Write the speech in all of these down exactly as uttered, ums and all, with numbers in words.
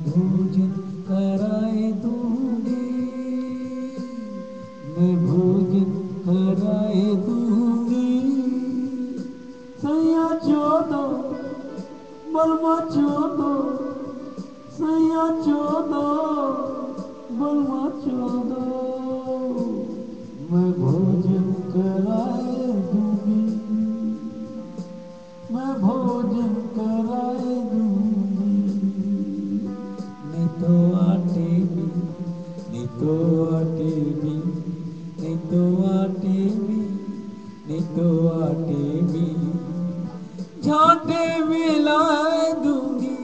भोजन कराए दूंगी, मैं भोजन कराए दूंगी। सैया चोदो बलमा चोदो, सैया चोदो बलमा चोदो, मैं भोजन कराए दूंगी, मैं भोजन कराए दूंगी। नहीं तो आटे में, नहीं तो आटे में, नहीं तो आटे में, नहीं तो आटे में झांटे मिलाए दूंगी।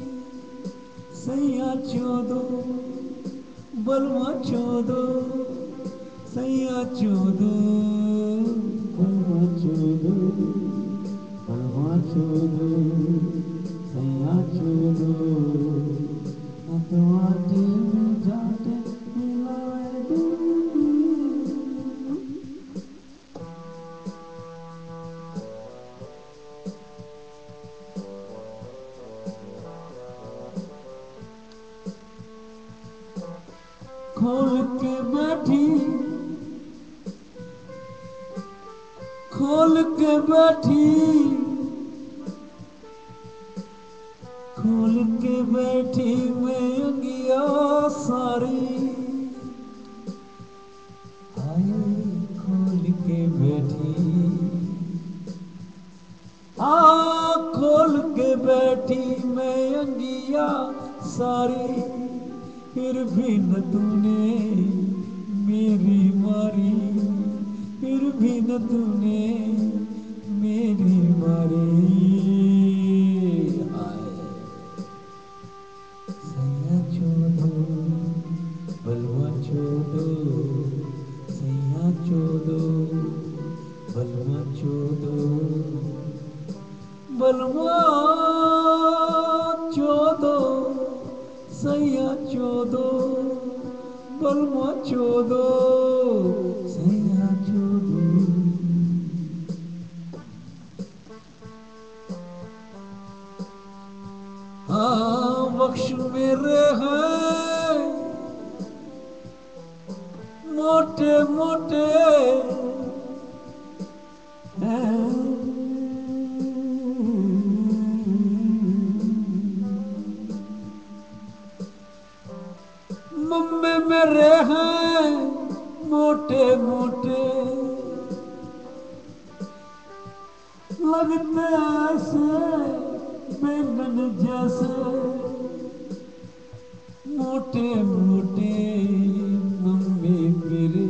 सैया चोदो बलमा चोदो, सैया चोदो बलमा चोदो, बलमा चोदो सैया चोदो, मैं तो आटे में झांटे मिलाए दूंगी। खोल के बैठी, खोल के बैठी, खोल के बैठी मैं अंगिया सारी। हाय खोल के बैठी, आ खोल के बैठी मैं अंगिया सारी, फिर भी न तूने मेरी मारी, फिर भी न तूने मेरी मारी। हाय सैया चोदो बलवा चोदो, सैया चोदो बलवा चोदो, बलवा चोदो सैया चोदो, बलवा चोदो सैया चोदो। हाँ बख्श मेरे हैं मोटे मोटे मम्मी मेरे हैं मोटे मोटे, लगते ऐसे बैंगन जैसे, मोटे मोटे मम्मी मेरे।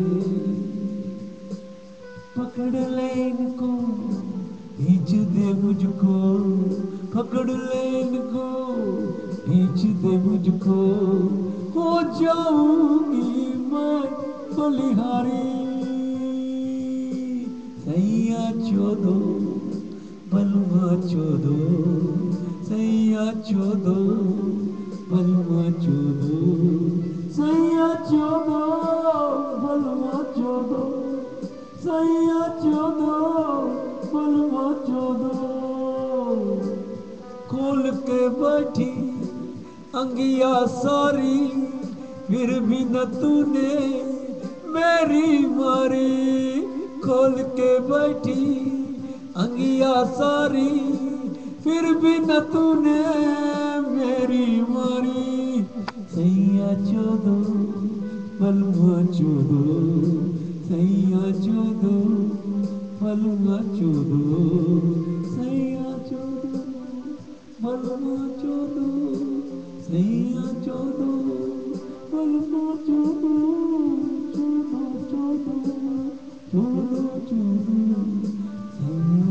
पकड़ ले इनको खींच दे मुझको, पकड़ ले इनको खींच दे मुझको, हो जाऊंगी मैं बलिहारी। सैया चोदो बलवा चोदो, सैया चोदो बलवा चोदो, सैया चोदो बलवा चोदो, सैया चोदो बलवा चोदो। खोल के बैठी अंगिया सारी, फिर भी न तूने मेरी मारी। खोल के बैठी अंगिया सारी, फिर भी न तूने मेरी मारी। सैया चोदो बलवा चोदो, सैया चोदो बलवा चोदो, सैया चोदो बलवा चोदो, सैया चोदो बलवा चोदो, चोदो चोदो चोदो चोदो सैया